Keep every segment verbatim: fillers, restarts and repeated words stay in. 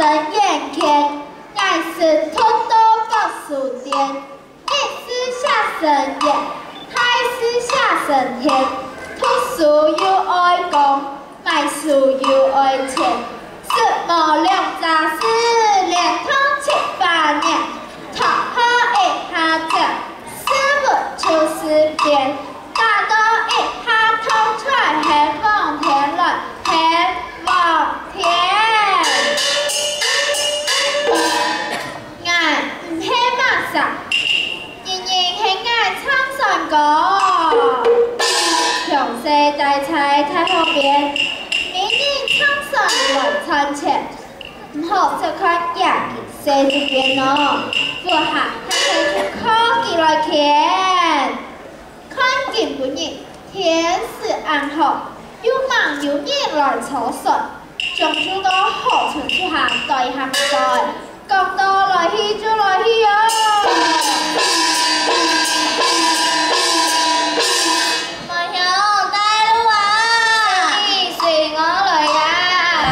神眼前，乃是通都报数典。一是下神眼，二是下神天。读书又爱讲，买书又爱钱。四毛两杂事，连通七八年。读好一下子，事物就是变。大到一下通出来，很望天来，很望天。俺唔係馬啥，仍然係俺唱山歌。強勢大菜太後邊，明年唱山來賺錢，唔好小看廿幾歲這邊咯，做下睇睇出科技來看，看見本人天時安好，有忙有人來操算，將諸多好處出下對下對。講到來去就來去哦。 mọi người tay luôn à. Đi xì ngó lời à.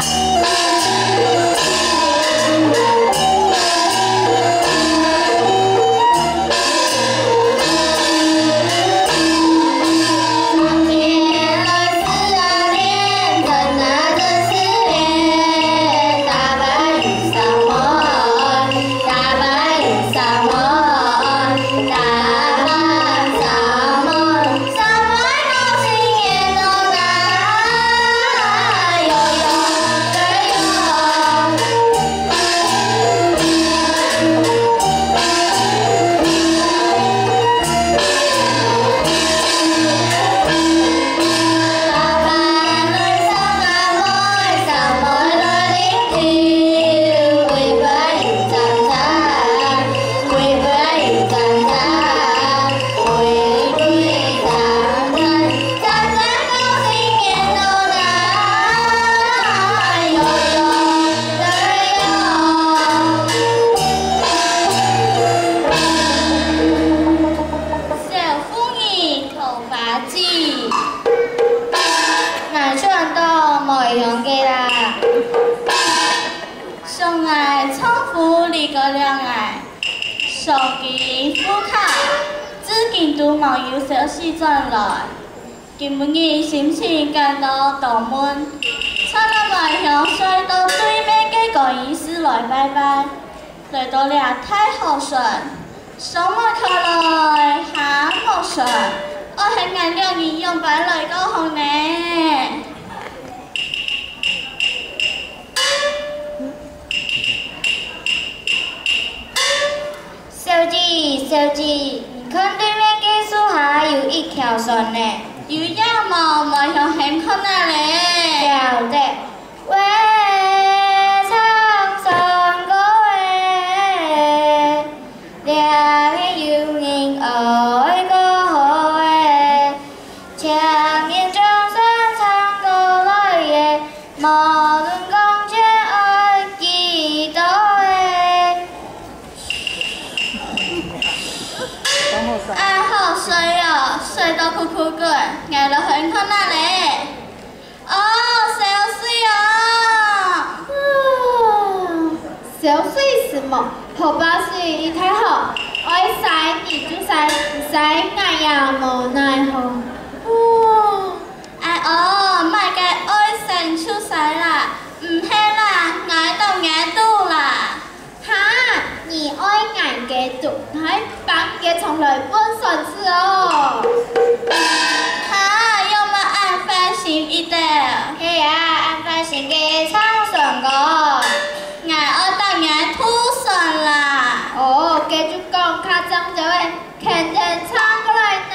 Kim Mương Nhi xím xì càng đo tổ môn Chắc là bài hiểu xoay tao tuy mấy cái có ý sư lời bye bye Lời tao là thái hậu xuân Sống mà khá lời há hậu xuân Ôi hãy ngàn điều nghĩ dùng bài lời câu hậu nè Sao gì, sao gì Con tuy mấy cái số há dù ít khéo xuân nè Dù giá màu mà hiểu hẹn không nè nè Chào tệ Quê sang son có quê Đà cái dù nhìn ơi có hồi Chàng yên trong sáng sang có lối ghê Mò đừng con chết ơi chỉ tối À hò xoay à Xoay tao khu khu cười Ngày là hẹn không nè nè Ồ xéo suy à Xéo suy 什么？好吧是一太好，爱塞你就塞，唔塞俺也无奈何。哦， ai ơ mai cái ơi sành chú sái là ừ hay là ngái tàu ngái tu là 哈，你爱俺嘅读，还帮嘅从来温顺子哦。 哈要么按翻行一的嘿呀，按翻行嘅唱上个。 ngài ơi tao ngái thu sần là 哦，繼續講卡針咗嘅，強人唱過來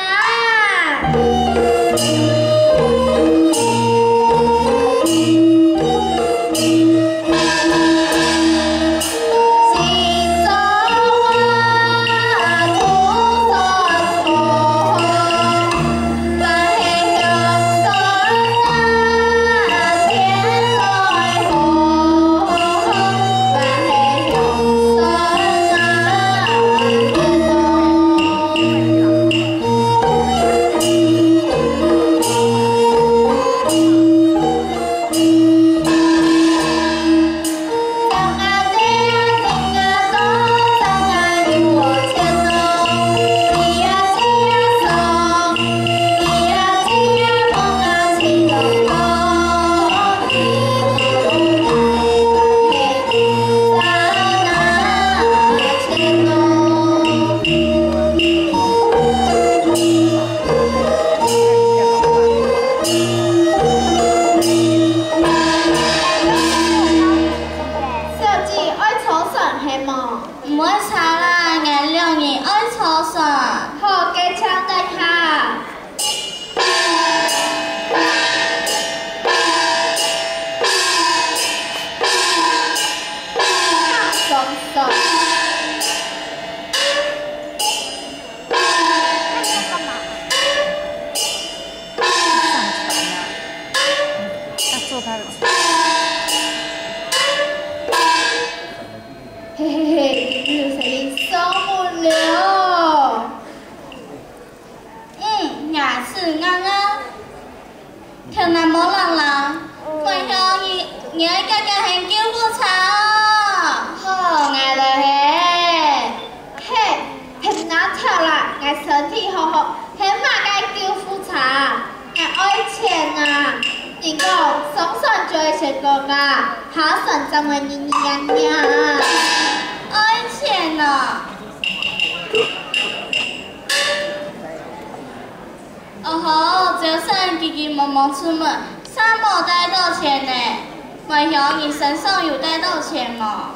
啦。 哦。 唔会差啦，颜料你爱炒啥？ 好，给抢等下。放松松。 做他的。 嘿嘿嘿，你声音受不了。 嗯，也是啱啱。條南冇人啦，為咗你你家家係叫苦茶哦。 好，愛了嘿。嘿，很難跳啦，愛身體好好，很嘛該叫苦茶，愛愛錢啊。你講爽爽就會成功啊，好爽怎麼你你呀呀？ 愛錢啊！哦吼，早上急急忙忙出門，啥冇帶到錢呢？偉雄，你身上有帶到錢嗎？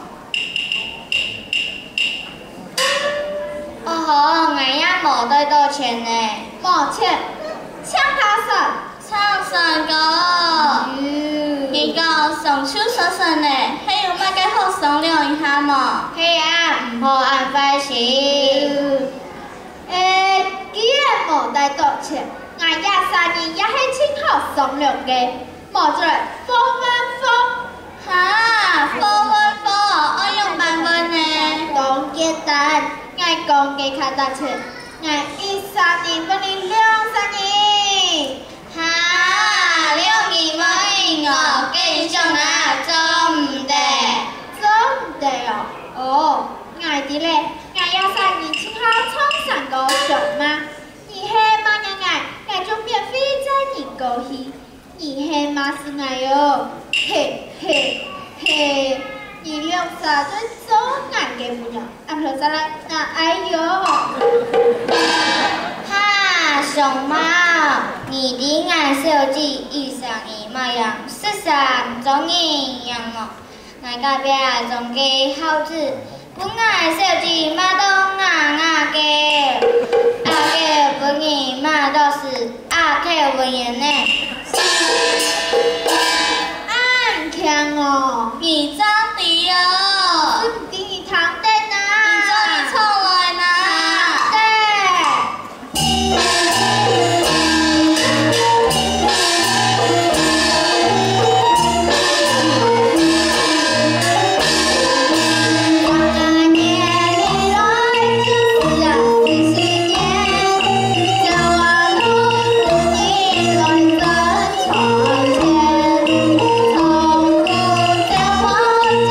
哦吼，我也冇帶到錢呢，冇錢，搶他手。 唱山歌，你講上手手神呢，還有乜嘅好商量一下嘛？ 係啊，唔好安排事。誒，既然冇帶到錢，我也三年也係請好商量嘅，冇做方萬方。 哈，方萬方，我用版本呢？ 當簡單，我講嘅卡單錢，我一三年幫你兩三年。 哈，兩年冇我繼續啊，做唔得， 做唔得哦。哦，我啲咧，我要三年前後創三個上嘛，你係嘛人愛，我就免費載你過去，你係嘛是愛喲，嘿嘿嘿，你兩三對做難嘅模樣，按落下來那哎喲。 哈，熊貓，你的愛手機一上一模樣，十三種一樣哦。我隔壁種嘅好字，不愛手機嘛都硬硬嘅，阿嘅本人嘛都是阿克文言呢。 安強哦， 你真啲哦， 唔定你堂弟呐， 你做你衝來呐。 從古到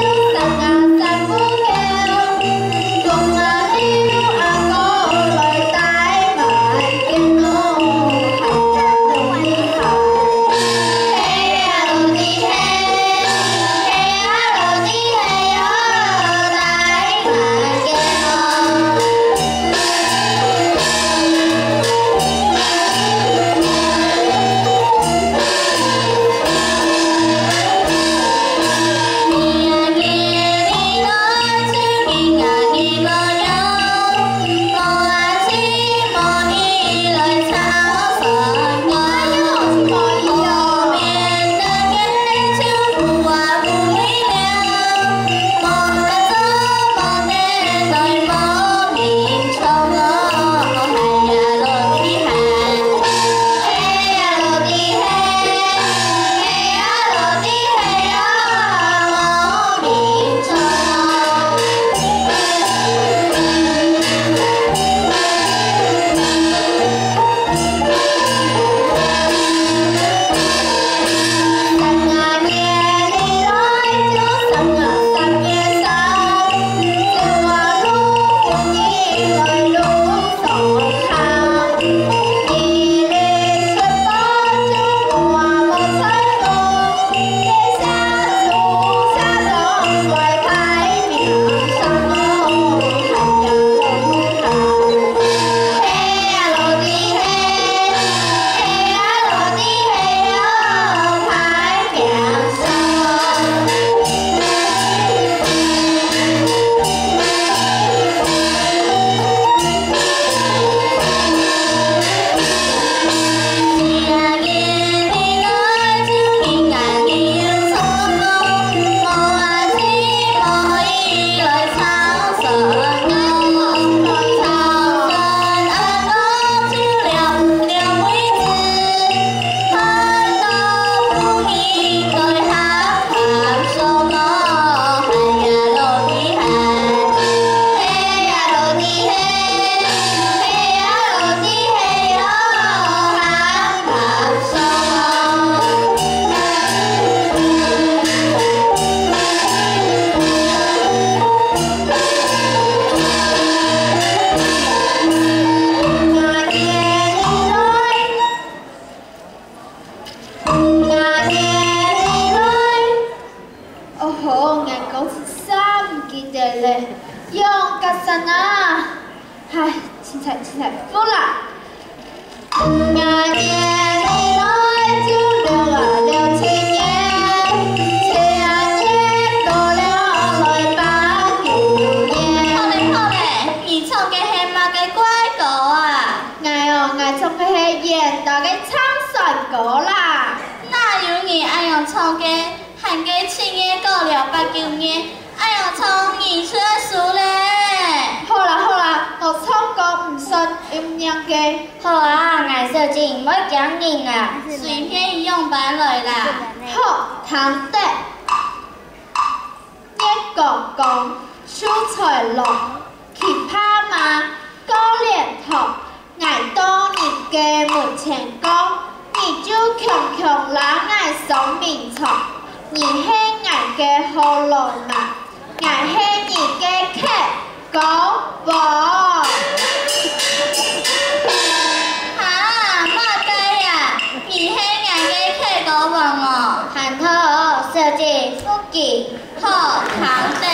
哦，眼狗子啥唔记得嘞？用甲啥啊？唉，凊彩凊彩服啦！廿年以来就六啊六七年，七年过了来八九年。 好嘞好嘞，你唱嘅係乜嘅怪歌啊？ 哎哦，我唱嘅係現代嘅唱山歌啦。 哪有你愛用唱嘅？喊嘅七年過了八九年，愛用唱二出數咧。 好啦好啦，我唱歌唔信音量嘅。 好啊，顏小姐唔好講人啊。 隨便用版來啦。 好，談得。一個講小才郎，奇葩嘛，高臉頭，捱多年嘅門前光，你就強強拿捱上面床，你係捱嘅好老嘛，捱係你嘅客講喎。 哈，乜雞啊？你係捱嘅客講喎我。 喊頭小姐福記。 好，唐的。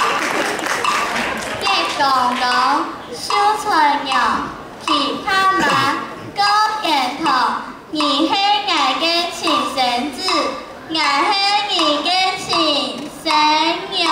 一講講小菜鳥，奇葩嘛，高臉頭，你係捱嘅情神子，我係你嘅情神娘。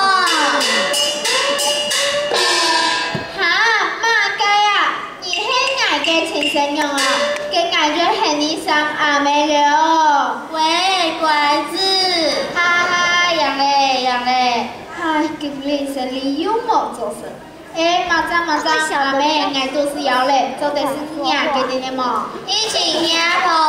哈，乜雞啊？你係捱嘅情神娘啊？嘅捱咗係你上阿妹了。 喂，乖子。 哈哈，楊嘞楊嘞。 唉，經理生理幽默做事。誒，馬仔馬仔，阿妹捱都是要嘞，做的是娘嘅點點麼？ 以前也好。